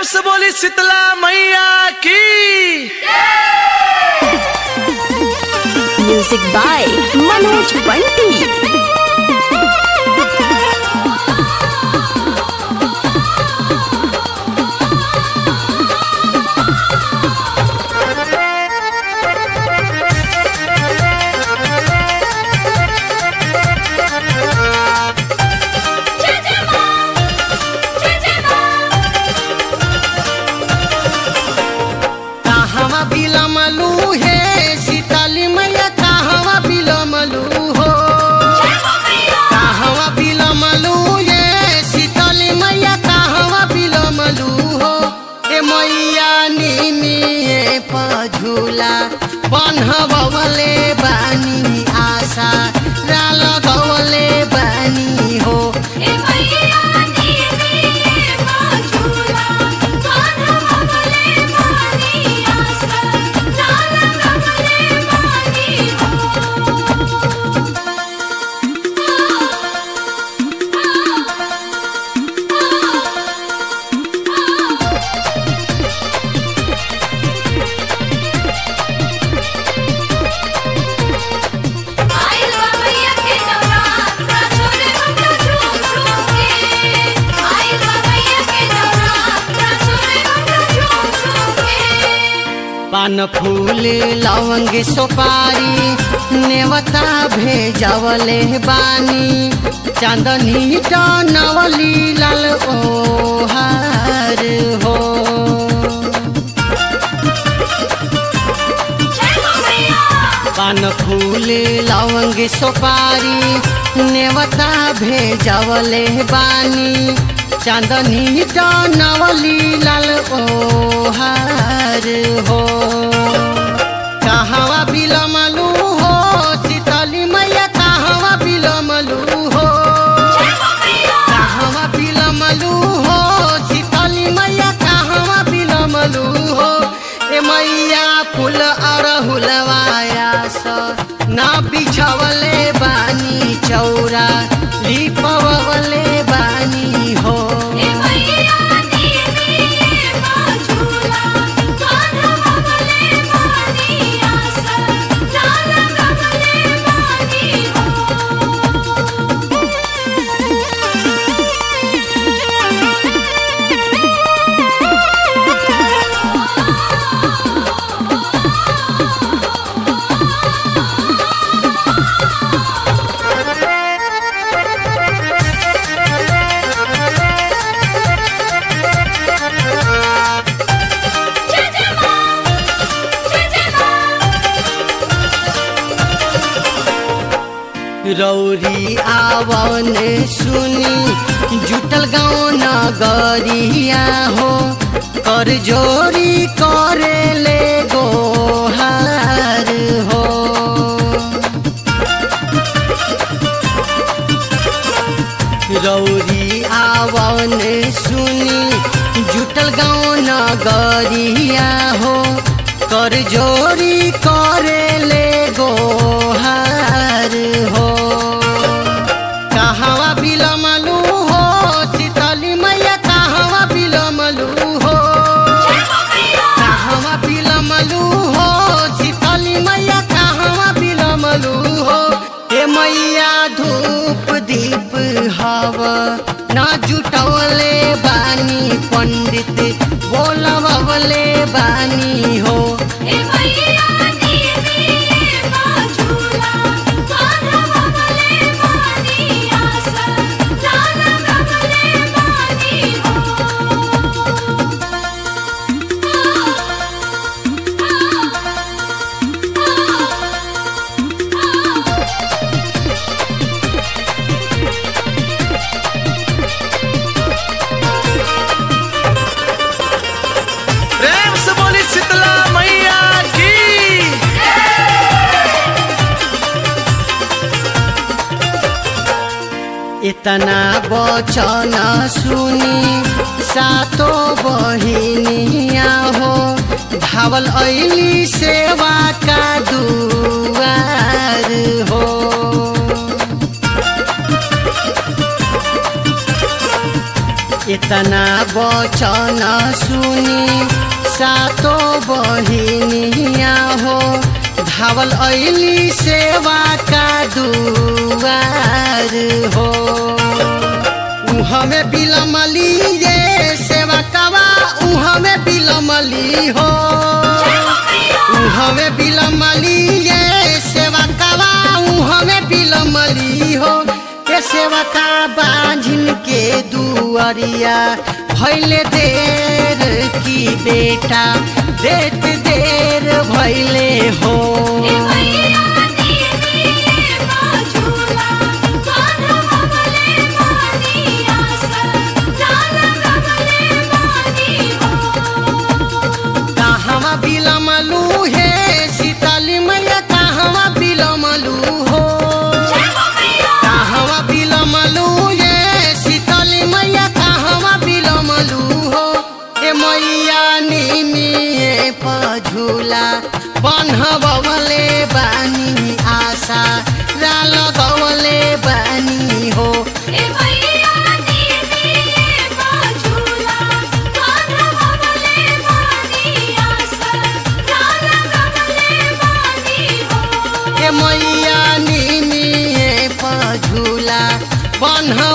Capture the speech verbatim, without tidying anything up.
से बोली शीतला मैया की। Music by Manoj Bunty. झूला बन्हबले बानी आशा राल गवले बानी हो पान फूल लवंग सुपारी नेवता भेजवले बानी चांदनी टनवली लाल ओहार हो पान फूल लवंग सुपारी नेवता भेजवले बानी चांदनी टनवली लाल ओहार हो कहवा बिलमलू हो शीतली मैया कहवा बिलमलू हो कहवा बिलमलू हो शीतली मैया कहवा बिलमलू हो ए मैया फूल अरहुलवाया स ना बिछवले बानी चौरा लिपवले बानी हो रौरी आवन सुनी जुटल गाँव नगरिया हो कर जोरी करे ले गोहार हो रौरी आवन सुनी जुटल गाँव नगरिया हो कर जोरी करे ले गोहार हो कहवा बिलमलू हो शीतली मैया कहवा बिलमलू हो कहवा बिलमलू हो शीतली मैया कहवा बिलमलू हो ए मैया धूप दीप हवा ना जुटवले बानी पंडित बोलवले बानी हो प्रेम से बोली शीतला मैया की। इतना वचन सुनी सातो बहिनिया हो धावल ऐली सेवा का दुआर हो इतना वचन सुनी सातो बहिनिया हो धावल ऐली सेवा का दुआर हो। हमें बिलमली ये सेवा कवा हमें बिलमली हो हमें बिलमली ये सेवा कवा हमें बिलमली हो। ये सेवा का बांझिन के दुआरिया भैले देर की बेटा देत देर भैले हो। बिलमलू हे सीताली मैया कहाँ बिलमलू हो कहाँ बिलमलू ये सीताली मैया कहाँ बिलमलू हो। ए मैया निमिए पझूला बन्हबले बानी आशा राल गवले बानी हो। मैया निमिए पझूला बन्ह